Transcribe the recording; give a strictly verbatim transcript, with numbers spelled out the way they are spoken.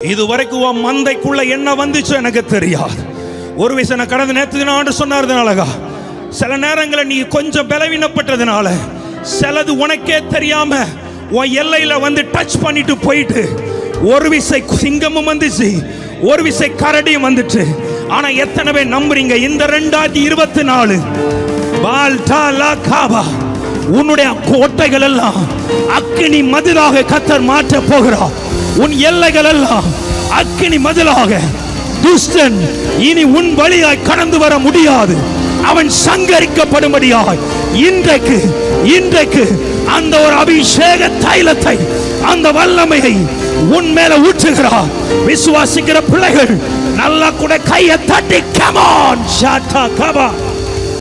இதுவரைக்கும் உன் மந்தைக்குள்ள என்ன வந்துச்சு எனக்கு தெரியாது. ஒரு விஷயம் நான் கடந்த நேரத்துக்கு நான் சொன்னார்னாலகா சில நேரங்களில் நீ கொஞ்சம் பலவீனப்பட்டதுனால சிலது உனக்கே தெரியாம உன் எல்லையில வந்து டச் பண்ணிட்டு போயிட்டு ஒரு விசை சிங்கமும் வந்துச்சு, ஒரு விசை கரடியும் வந்துட்டு. ஆனா எத்தனை பேர் நம்புறீங்க இந்த ரெண்டாயிரத்தி இருபத்தி நாலு உன்னுடைய கோட்டைகள் எல்லாம் அக்கினி மதிலாக கர்த்தர் மாற்ற போகிறார். உன் எல்லைகள் எல்லாம் அக்கினி மதிலாக. துஷ்டன் இனி உன் வழியாய் கடந்து வர முடியாது. அவன் சங்கரிக்கப்படும்படியாய் இன்றைக்கு இன்றைக்கு அந்த ஒரு அபிஷேக தைலத்தை, அந்த வல்லமையை உன் மேல ஊற்றுகிறார். விசுவாசிக்கிற பிள்ளைகள் நல்லா கூட கையை தட்டி come on ஷாட்டா கபா